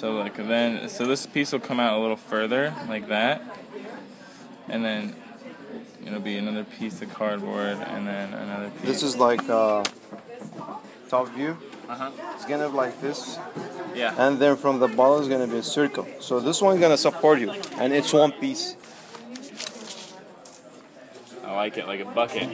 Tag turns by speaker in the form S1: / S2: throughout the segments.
S1: So like then, so this piece will come out a little further, like that, and then it'll be another piece of cardboard, and then another piece.
S2: This is like top view. It's gonna be like this.
S1: Yeah.
S2: And then from the bottom is gonna be a circle. So this one's gonna support you, and it's one piece.
S1: I like it, like a bucket.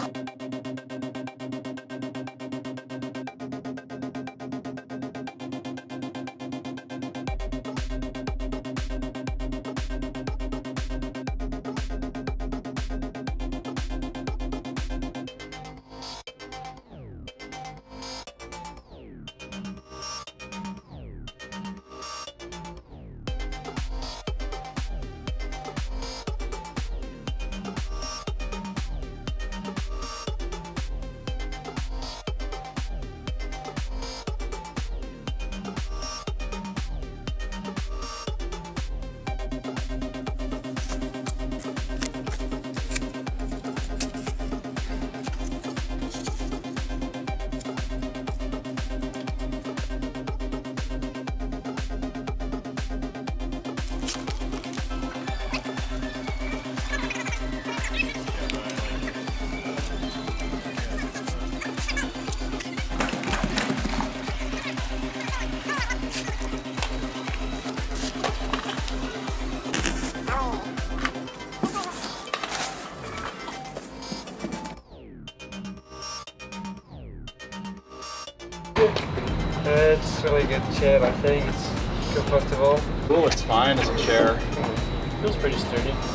S3: It's a really good chair, I think. It's comfortable.
S1: Cool, it's fine as a chair.
S3: Feels pretty sturdy.